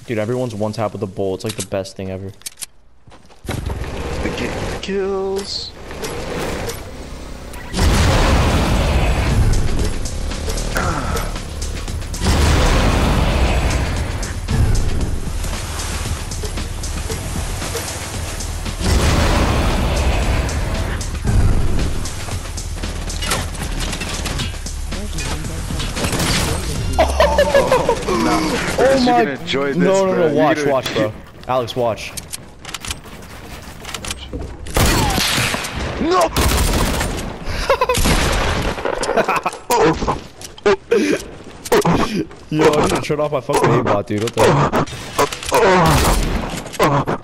Dude, everyone's one tap with the bull. It's like the best thing ever. The kills. Oh my! Enjoy this, no! Watch, bro. Alex, watch. No! Yo, I should turn off my fucking aimbot, dude. What the?